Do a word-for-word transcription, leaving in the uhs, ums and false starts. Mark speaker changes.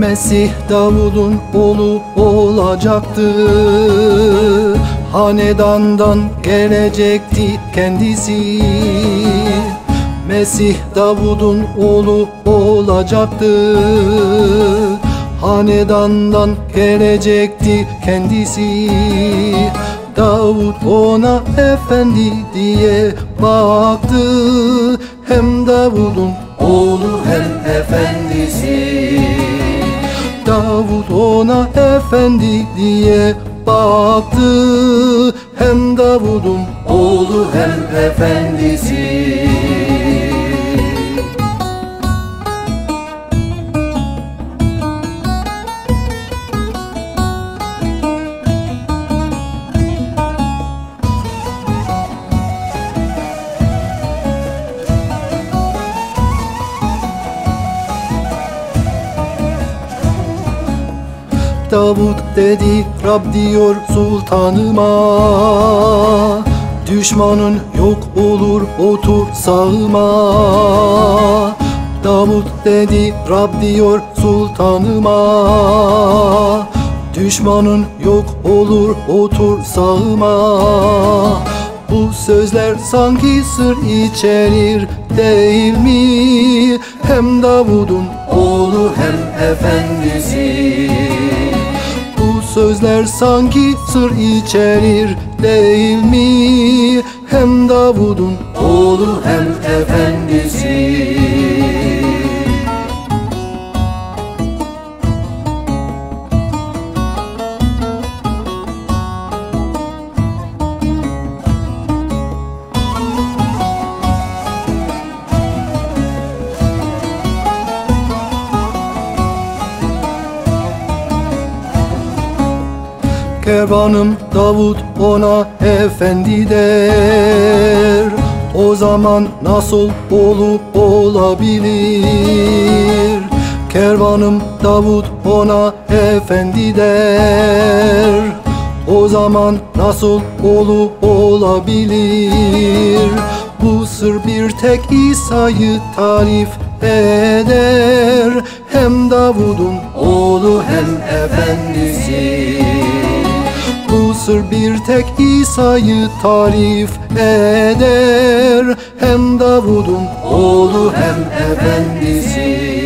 Speaker 1: Mesih Davud'un oğlu olacaktı. Hanedandan gelecekti kendisi. Mesih Davud'un oğlu olacaktı. Hanedandan gelecekti kendisi. Davud ona efendi diye baktı. Hem Davud'un oğlu hem efendisi. Davud ona efendi diye baktı. Hem Davud'un oğlu hem efendisi. Davud dedi, Rab diyor sultanıma, düşmanın yok olur otur sağıma. Davud dedi, Rab diyor sultanıma, düşmanın yok olur otur sağıma. Bu sözler sanki sır içerir değil mi? Hem Davud'un oğlu hem efendisi. Bu sözler sanki sır içerir değil mi? Hem Davud'un oğlu hem efendisi. Kervanım Davud ona efendi der. O zaman nasıl olup olabilir? Kervanım Davud ona efendi der. O zaman nasıl olup olabilir? Bu sır bir tek İsa'yı tarif eder. Hem Davud'un oğlu hem efendisi. Bu sır bir tek İsa'yı tarif eder. Hem Davud'un oğlu hem efendisi.